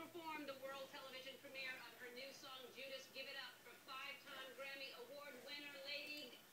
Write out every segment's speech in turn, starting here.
performed the world television premiere of her new song, Judas. Give it up for five-time Grammy Award winner Lady Gaga.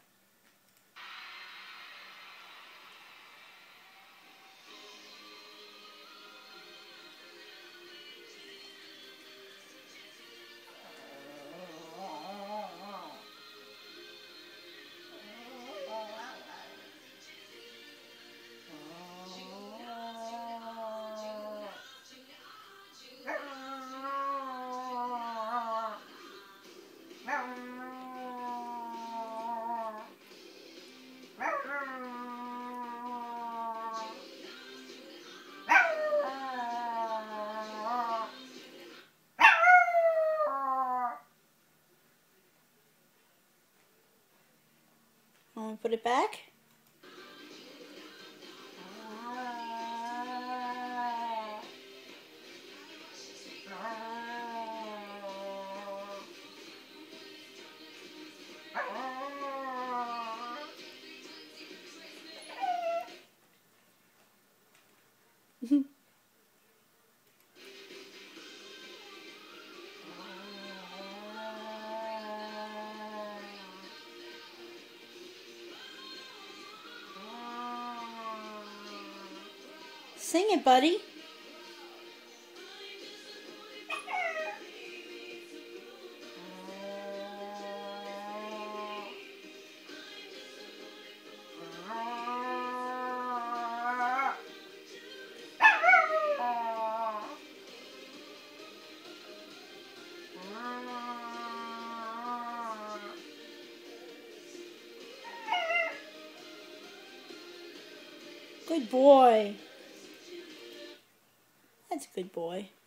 Put it back. Sing it, buddy. Good boy. That's a good boy.